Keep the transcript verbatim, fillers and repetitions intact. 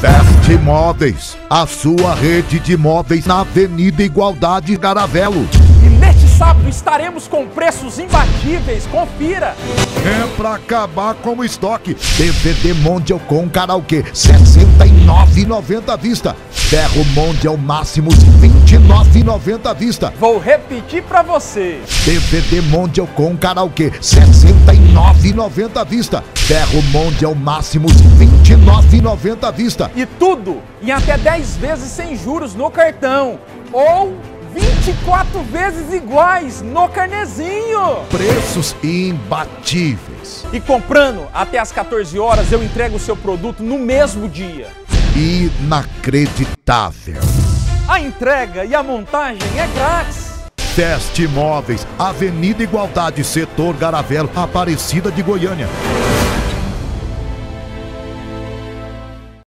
Best Móveis, a sua rede de móveis na Avenida Igualdade Garavelo. E neste sábado estaremos com preços imbatíveis, confira! É pra acabar com o estoque. D V D Mondial com karaokê, sessenta e nove reais e noventa centavos à vista. Ferro Mondial Máximos, vinte e nove reais e noventa centavos à vista. Vou repetir pra você. D V D Mondial com karaokê, sessenta e nove reais e noventa centavos à vista. Ferro Mondial Máximos, vinte e nove reais e noventa centavos à vista. E tudo em até dez vezes sem juros no cartão. Ou vinte e quatro vezes iguais no carnezinho. Preços imbatíveis. E comprando até às quatorze horas eu entrego o seu produto no mesmo dia. Inacreditável. A entrega e a montagem é grátis. Best Móveis, Avenida Igualdade, Setor Garavelo, Aparecida de Goiânia.